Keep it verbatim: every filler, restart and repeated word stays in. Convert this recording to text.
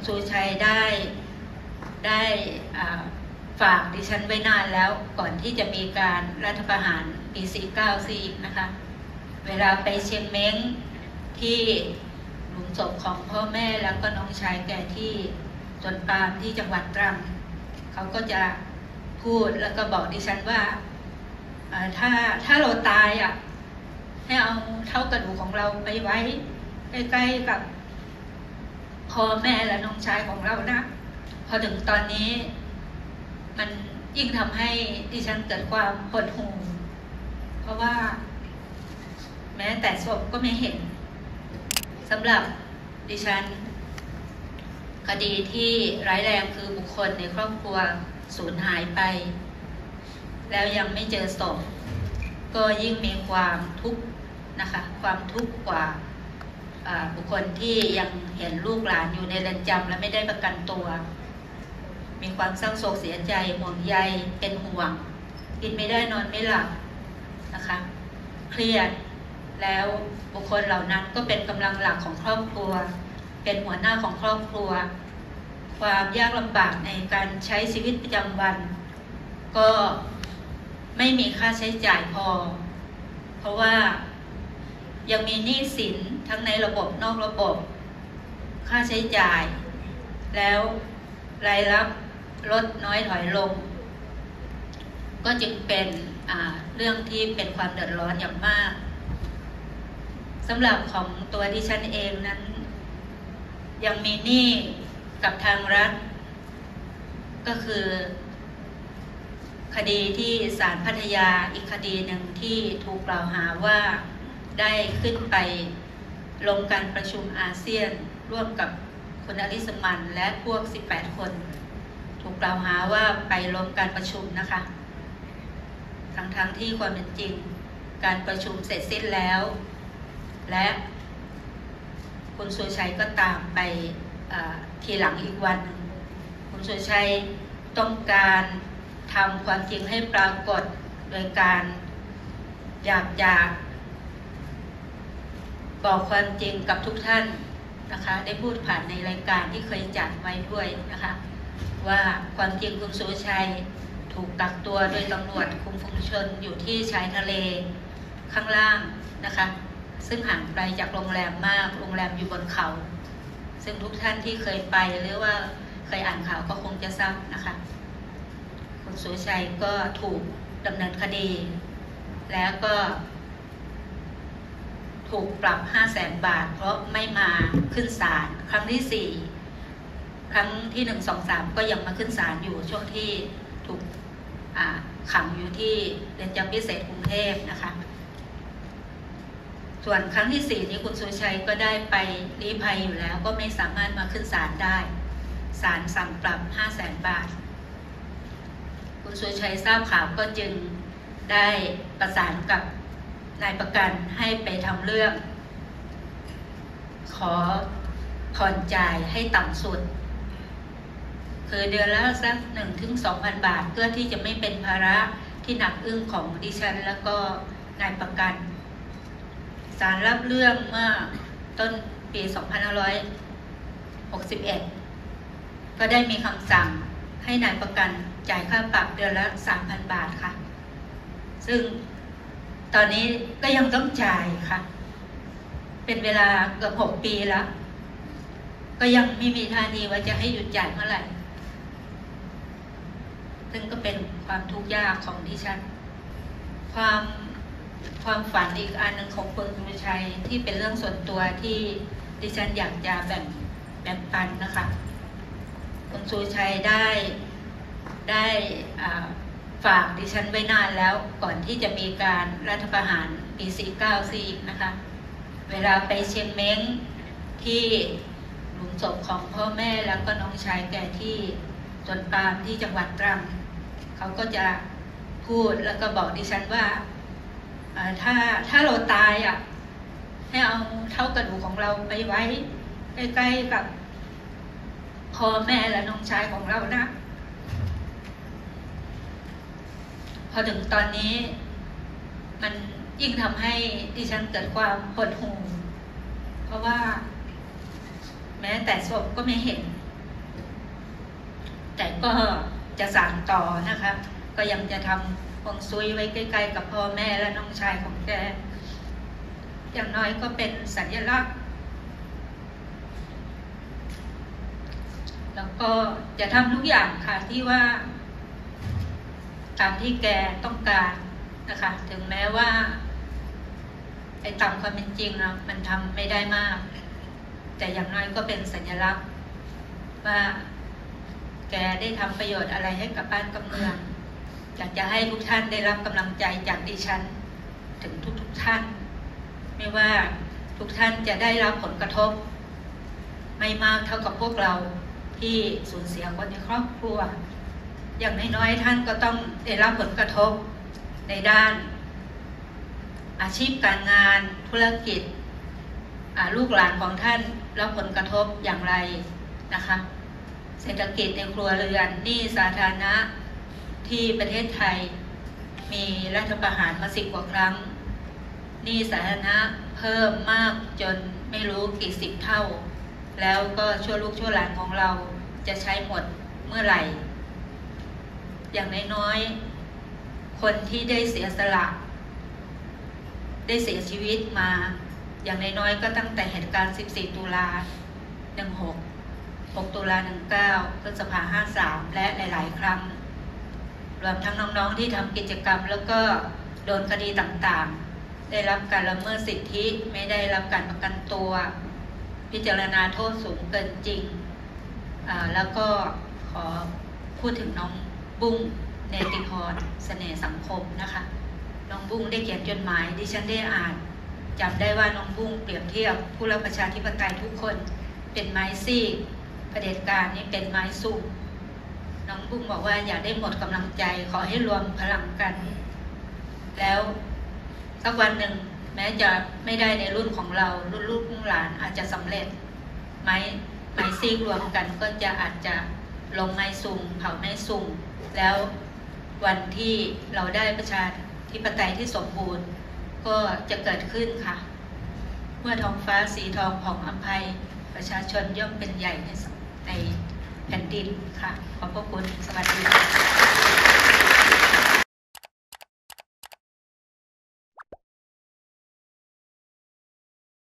ชูชัยได้ได้ฝากดิฉันไว้นานแล้วก่อนที่จะมีการรัฐประหารปีสี่เก้าซีอีกนะคะเวลาไปเชียงเม้งที่หลุมศพของพ่อแม่แล้วก็น้องชายแกที่สวนปาล์มที่จังหวัดตรังเขาก็จะพูดแล้วก็บอกดิฉันว่าถ้าถ้าเราตายอ่ะให้เอาเท่ากระดูกของเราไปไว้ใกล้ๆกับพ่อแม่และน้องชายของเรานะพอถึงตอนนี้มันยิ่งทำให้ดิฉันเกิดความหดหู่เพราะว่าแม้แต่ศพก็ไม่เห็นสำหรับดิฉันคดีที่ร้ายแรงคือบุคคลในครอบครัวสูญหายไปแล้วยังไม่เจอศพก็ยิ่งมีความทุกข์นะคะความทุกข์กว่าบุคคลที่ยังเห็นลูกหลานอยู่ในเรือนจำและไม่ได้ประกันตัวมีความเศร้าโศกเสียใจห่วงใยเป็นห่วงกินไม่ได้นอนไม่หลับนะคะเครียดแล้วบุคคลเหล่านั้นก็เป็นกำลังหลักของครอบครัวเป็นหัวหน้าของครอบครัวความยากลำบากในการใช้ชีวิตประจำวันก็ไม่มีค่าใช้จ่ายพอเพราะว่ายังมีหนี้สินทั้งในระบบนอกระบบค่าใช้จ่ายแล้วรายรับลดน้อยถอยลงก็จึงเป็นเรื่องที่เป็นความเดือดร้อนอย่างมากสำหรับของตัวดิฉันเองนั้นยังมีหนี้กับทางรัฐก็คือคดีที่ศาลพัทยาอีกคดีหนึ่งที่ถูกกล่าวหาว่าได้ขึ้นไปลงการประชุมอาเซียนร่วมกับคุณอลิสมันและพวกสิบแปดคนถูกกล่าวหาว่าไปลงการประชุมนะคะทั้งๆ ท, ที่ความเป็นจริงการประชุมเสร็จสิ้นแล้วและคุณสุชัยก็ตามไปทีหลังอีกวันหนึ่งคุณสุชัยต้องการทำความจริงให้ปรากฏโดยการอยากจะบอกความจริงกับทุกท่านนะคะได้พูดผ่านในรายการที่เคยจัดไว้ด้วยนะคะว่าความจริงคุณสุชัยถูกกักตัวโดยตำรวจคุมฝูงชนอยู่ที่ชายทะเลข้างล่างนะคะซึ่งห่างไกลจากโรงแรมมากโรงแรมอยู่บนเขาซึ่งทุกท่านที่เคยไปหรือว่าเคยอ่านข่าวก็คงจะทราบนะคะคุณสุชัยก็ถูกดำเนินคดีแล้วก็ถูกปรับ ห้าแสน บาทเพราะไม่มาขึ้นศาลครั้งที่สี่ครั้งที่หนึ่ง สอง สามก็ยังมาขึ้นศาลอยู่ช่วงที่ถูกขังอยู่ที่เรือนจำพิเศษกรุงเทพนะคะส่วนครั้งที่สี่นี้คุณสุชัยก็ได้ไปลี้ภัยอยู่แล้วก็ไม่สามารถมาขึ้นศาลได้ศาลสั่งปรับ ห้าแสน บาทคุณสุชัยทราบข่าวก็จึงได้ประสานกับนายประกันให้ไปทำเรื่องขอผ่อนจ่ายให้ต่ำสุดคือเดือนละสัก หนึ่งถึงสองพัน บาทเพื่อที่จะไม่เป็นภาระที่หนักอึ้งของดิฉันแล้วก็นายประกันศาลรับเรื่องเมื่อต้นปี สองพันห้าร้อยหกสิบเอ็ด ก็ได้มีคำสั่งให้นายประกันจ่ายค่าปรับเดือนละ สามพัน บาทค่ะซึ่งตอนนี้ก็ยังต้องจ่ายค่ะเป็นเวลาเกือบหกปีแล้วก็ยังไม่มีท่าทีว่าจะให้หยุดจ่ายเมื่อไหร่ซึ่งก็เป็นความทุกข์ยากของดิฉันความความฝันอีกอันหนึ่งของคุณสุชัยที่เป็นเรื่องส่วนตัวที่ดิฉันอยากจะแบ่งแบ่งปันนะคะคุณสุชัยได้ได้ฝากดิฉันไว้นานแล้วก่อนที่จะมีการรัฐประหารปีสี่เก้าซีอีกนะคะเวลาไปเชียงเม้งที่หลุมศพของพ่อแม่แล้วก็น้องชายแกที่สวนปาล์มที่จังหวัดตรังเขาก็จะพูดแล้วก็บอกดิฉันว่าถ้าถ้าเราตายอ่ะให้เอาเท่ากระดูกของเราไปไว้ใกล้ๆกับพ่อแม่และน้องชายของเรานะพอถึงตอนนี้มันยิ่งทำให้ดิฉันเกิดความหดหู่เพราะว่าแม้แต่ศพก็ไม่เห็นแต่ก็จะสานต่อนะคะก็ยังจะทำฮวงซุยไว้ใกล้ๆกับพ่อแม่และน้องชายของแกอย่างน้อยก็เป็นสัญลักษณ์แล้วก็จะทำทุกอย่างค่ะที่ว่าตามที่แกต้องการนะคะถึงแม้ว่าไอ้ตามความเป็นจริงนะมันทำไม่ได้มากแต่อย่างน้อยก็เป็นสัญลักษณ์ว่าแกได้ทำประโยชน์อะไรให้กับบ้านกับเมืองอยากจะให้ทุกท่านได้รับกำลังใจจากดิฉันถึงทุกๆท่านไม่ว่าทุกท่านจะได้รับผลกระทบไม่มากเท่ากับพวกเราที่สูญเสียคนในครอบครัวอย่างน้อยๆท่านก็ต้องได้รับผลกระทบในด้านอาชีพการงานธุรกิจลูกหลานของท่านรับผลกระทบอย่างไรนะคะเศรษฐกิจในครัวเรือนหนี้สาธารณะที่ประเทศไทยมีรัฐประหารมาสิบกว่าครั้งหนี้สาธารณะเพิ่มมากจนไม่รู้กี่สิบเท่าแล้วก็ชั่วลูกชั่วหลานของเราจะใช้หมดเมื่อไหร่อย่างน้อยๆคนที่ได้เสียสละได้เสียชีวิตมาอย่างน้อยๆก็ตั้งแต่เหตุการณ์สิบสี่ตุลาหนึ่งหก หกตุลาหนึ่งเก้าพฤษภาห้าสามและหลายๆครั้งรวมทั้งน้องๆที่ทำกิจกรรมแล้วก็โดนคดีต่างๆได้รับการละเมิดสิทธิไม่ได้รับการประกันตัวพิจารณาโทษสูงเกินจริงแล้วก็ขอพูดถึงน้องบุ้งเนติพรเสน่ห์สังคมนะคะน้องบุ้งได้เขียนจดหมายดิฉันได้อ่านจำได้ว่าน้องบุ้งเปรียบเทียบผู้รับประชาธิปไตยทุกคนเป็นไม้ซีกเผด็จการนี่เป็นไม้สูงน้องบุ้งบอกว่าอย่าได้หมดกำลังใจขอให้รวมพลังกันแล้วสักวันหนึ่งแม้จะไม่ได้ในรุ่นของเรารุ่นลูกรุ่นหลานอาจจะสำเร็จไม้ไม้ซีกรวมกันก็จะอาจจะลงไม้สูงเผาไม้สูงแล้ววันที่เราได้ประชาธิปไตยที่สมบูรณ์ก็จะเกิดขึ้นค่ะเมื่อท้องฟ้าสีทองผ่องอภัยประชาชนย่อมเป็นใหญ่ในในแผ่นดินค่ะขอบพระคุณสวัสดีค่ะ